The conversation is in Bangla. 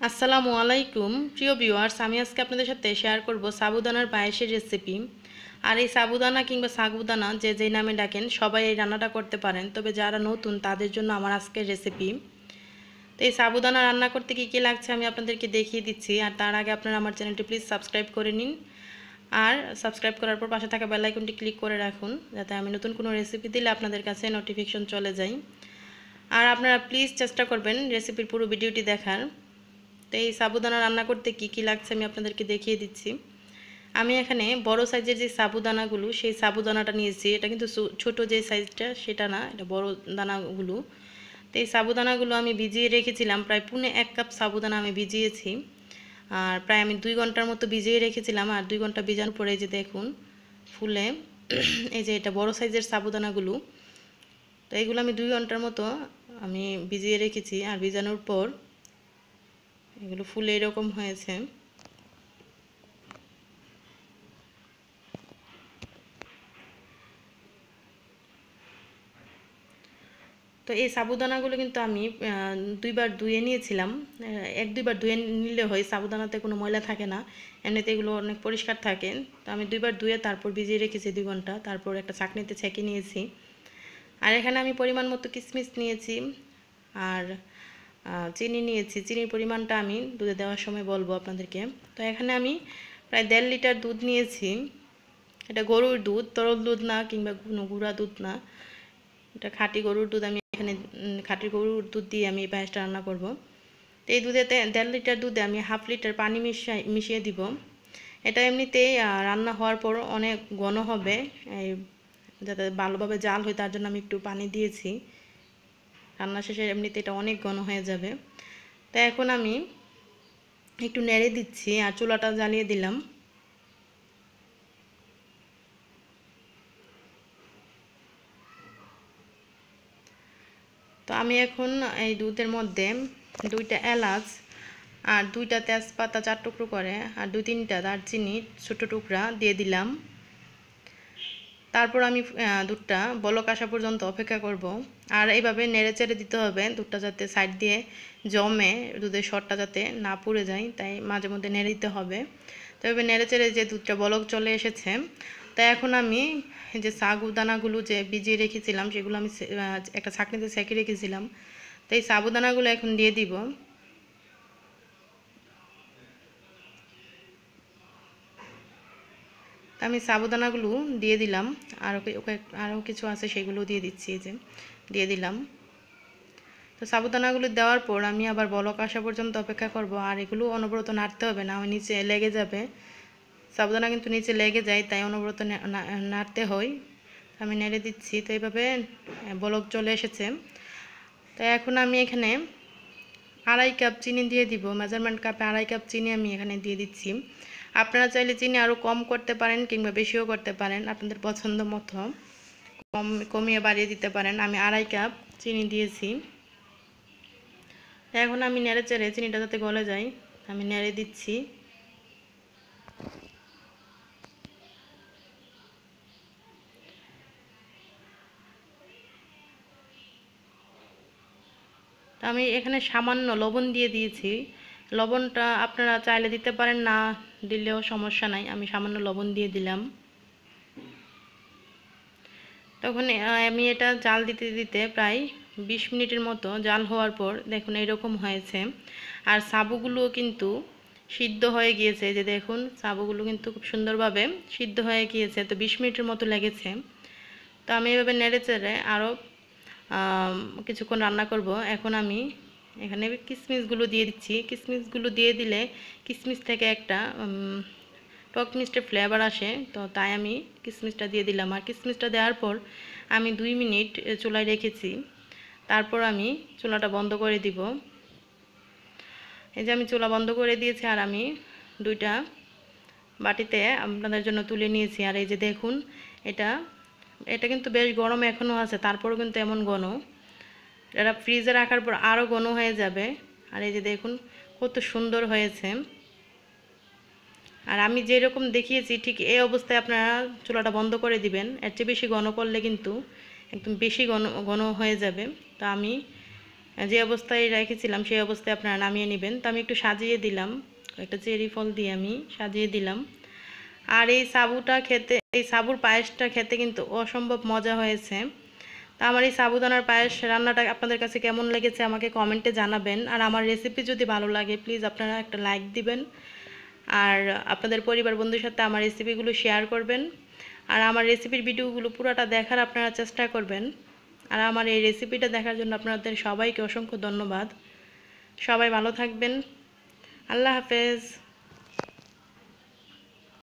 আসসালামু আলাইকুম প্রিয় ভিউয়ার্স, আমি আজকে আপনাদের সাথে শেয়ার করব সাবুদানার পায়েসের রেসিপি। আর এই সাবুদানা কিংবা সাগুদানা যে যেই নামে ডাকেন সবাই এই রান্নাটা করতে পারেন, তবে যারা নতুন তাদের জন্য আমার আজকের রেসিপি। তো এই সাবুদানা রান্না করতে কী কী লাগছে আমি আপনাদেরকে দেখিয়ে দিচ্ছি। আর তার আগে আপনারা আমার চ্যানেলটি প্লিজ সাবস্ক্রাইব করে নিন, আর সাবস্ক্রাইব করার পর পাশে থাকা বেল আইকনটি ক্লিক করে রাখুন, যাতে আমি নতুন কোনো রেসিপি দিলে আপনাদের কাছে নোটিফিকেশন চলে যায়। আর আপনারা প্লিজ চেষ্টা করবেন রেসিপির পুরো ভিডিওটি দেখার। তো এই সাবুদানা রান্না করতে কি কি লাগছে আমি আপনাদেরকে দেখিয়ে দিচ্ছি। আমি এখানে বড় সাইজের যে সাবুদানাগুলো সেই সাবুদানাটা নিয়েছি। এটা কিন্তু ছোট যে সাইজটা সেটা না, এটা বড় দানাগুলো। তো এই সাবুদানাগুলো আমি ভিজিয়ে রেখেছিলাম, প্রায় 1.5 কাপ সাবুদানা আমি ভিজিয়েছি। আর প্রায় আমি 2 ঘন্টার মতো ভিজিয়ে রেখেছিলাম। আর 2 ঘন্টা ভিজানোর পরে যে দেখুন ফুলে এই যে এটা বড় সাইজের সাবুদানাগুলো। তো এইগুলো আমি 2 ঘন্টার মতো আমি ভিজিয়ে রেখেছি। আর ভিজানোর পর এগুলো ফুলে এরকম হয়েছে। তো এই সাবুদানাগুলো কিন্তু আমি 2বার ধুয়ে নিয়েছিলাম। 1-2বার ধুয়ে নিলে হয়, সাবুদানাতে কোনো ময়লা থাকে না, এমনিতে এগুলো অনেক পরিষ্কার থাকে। তো আমি 2বার ধুয়ে তারপর ভিজিয়ে রেখেছি 2 ঘন্টা, তারপর একটা ছাঁকনিতে ছেঁকে নিয়েছি। আর এখানে আমি পরিমাণ মতো কিশমিশ নিয়েছি আর চিনি নিয়েছি। চিনির পরিমাণটা আমি দুধে দেওয়ার সময় বলবো আপনাদেরকে। তো এখানে আমি প্রায় 1.5 লিটার দুধ নিয়েছি। এটা গরুর দুধ, তরল দুধ না কিংবা কোনো গুঁড়া দুধ না, এটা খাঁটি গরুর দুধ। আমি এখানে খাঁটি গরুর দুধ দিয়ে আমি এই পায়েসটা রান্না করব। তো এই দুধেতে 1.5 লিটার দুধে আমি 1/2 লিটার পানি মিশিয়ে দিব। এটা এমনিতেই রান্না হওয়ার পর অনেক ঘন হবে, যাতে ভালোভাবে জাল হয় তার জন্য আমি একটু পানি দিয়েছি। রান্না শেষে এমনিতে এটা অনেক ঘন হয়ে যাবে। তো এখন আমি একটু নেড়ে দিচ্ছি আর চুলাটা জ্বালিয়ে দিলাম। তো আমি এখন এই দুধের মধ্যে 2টা এলাচ আর 2টা তেজপাতা 4 টুকরো করে আর 2-3টা দারচিনি ছোট টুকরা দিয়ে দিলাম। তারপর আমি দুধটা বলক আসা পর্যন্ত অপেক্ষা করব। আর এইভাবে নেড়ে চেড়ে দিতে হবে, দুধটা যাতে সাইড দিয়ে জমে, দুধের সরটা যাতে না পুড়ে যায়, তাই মাঝে মধ্যে নেড়ে দিতে হবে। তো এভাবে নেড়ে চেড়ে যে দুধটা বলক চলে এসেছে, তাই এখন আমি যে সাবুদানাগুলো যে ভিজিয়ে রেখেছিলাম সেগুলো আমি একটা ছাঁকনিতে ছেঁকে রেখেছিলাম, তো এই সাবুদানাগুলো এখন দিয়ে দিব। আমি সাবুদানাগুলো দিয়ে দিলাম, আরও কিছু আছে সেগুলো দিয়ে দিচ্ছি, এই যে দিয়ে দিলাম। তো সাবুদানাগুলো দেওয়ার পর আমি আবার বলক আসা পর্যন্ত অপেক্ষা করব। আর এগুলো অনবরত নাড়তে হবে, না নিচে লেগে যাবে। সাবুদানা কিন্তু নিচে লেগে যায়, তাই অনবরত নাড়তে হয়। আমি নেড়ে দিচ্ছি। তো এইভাবে বলক চলে এসেছে। তো এখন আমি এখানে 2.5 কাপ চিনি দিয়ে দিব। মেজারমেন্ট কাপে 2.5 কাপ চিনি আমি এখানে দিয়ে দিচ্ছি। আপনারা চাইলে চিনি আরও কম করতে পারেন কিংবা বেশিও করতে পারেন, আপনাদের পছন্দ মতো কমিয়ে বাড়িয়ে দিতে পারেন। আমি 2.5 কাপ চিনি দিয়েছি। এখন আমি নেড়ে চেড়ে চিনিটা যাতে গলে যায় আমি নেড়ে দিচ্ছি। আমি এখানে সামান্য লবণ দিয়ে দিয়েছি। লবণটা আপনারা চাইলে দিতে পারেন, না দিলেও সমস্যা নাই, আমি সামান্য লবণ দিয়ে দিলাম। তখন আমি এটা জাল দিতে দিতে প্রায় 20 মিনিটের মতো জাল হওয়ার পর দেখুন এরকম হয়েছে। আর সাবুগুলোও কিন্তু সিদ্ধ হয়ে গিয়েছে, যে দেখুন সাবুগুলো কিন্তু খুব সুন্দরভাবে সিদ্ধ হয়ে গিয়েছে। তো 20 মিনিটের মতো লেগেছে। তো আমি এভাবে নেড়ে চেড়ে আরও কিছুক্ষণ রান্না করব। এখন আমি এখানে কিশমিশগুলো দিয়ে দিচ্ছি। কিশমিশগুলো দিয়ে দিলে কিশমিশ থেকে একটা টক মিষ্টি ফ্লেভার আসে, তো তাই আমি কিশমিশটা দিয়ে দিলাম। আর কিশমিশটা দেওয়ার পর আমি 2 মিনিট চুলায় রেখেছি। তারপর আমি চুলাটা বন্ধ করে দিব। এই যে আমি চুলা বন্ধ করে দিয়েছি আর আমি 2টা বাটিতে আপনাদের জন্য তুলে নিয়েছি। আর এই যে দেখুন এটা এটা কিন্তু বেশ গরম এখনও আছে, তারপরও কিন্তু এমন ঘন। এটা ফ্রিজে রাখার পর আরও ঘন হয়ে যাবে। আর এই যে দেখুন কত সুন্দর হয়েছে। আর আমি যেরকম দেখিয়েছি ঠিক এই অবস্থায় আপনারা চুলাটা বন্ধ করে দিবেন। এর চেয়ে বেশি ঘন করলে কিন্তু একদম বেশি ঘন হয়ে যাবে। তো আমি যে অবস্থায় রেখেছিলাম সেই অবস্থায় আপনারা নামিয়ে নেবেন। তো আমি একটু সাজিয়ে দিলাম, একটা চেরি ফল দিয়ে আমি সাজিয়ে দিলাম। আর এই সাবুটা খেতে, এই সাবুর পায়েসটা খেতে কিন্তু অসম্ভব মজা হয়েছে। তো আমার এই সাবুদানার পায়েস রান্নাটা আপনাদের কাছে কেমন লেগেছে আমাকে কমেন্টে জানাবেন। আর আমার রেসিপি যদি ভালো লাগে প্লিজ আপনারা একটা লাইক দিবেন, আর আপনাদের পরিবার বন্ধুর সাথে আমার রেসিপিগুলো শেয়ার করবেন। আর আমার রেসিপির ভিডিওগুলো পুরোটা দেখার আপনারা চেষ্টা করবেন। আর আমার এই রেসিপিটা দেখার জন্য আপনাদের সবাইকে অসংখ্য ধন্যবাদ। সবাই ভালো থাকবেন। আল্লাহ হাফেজ।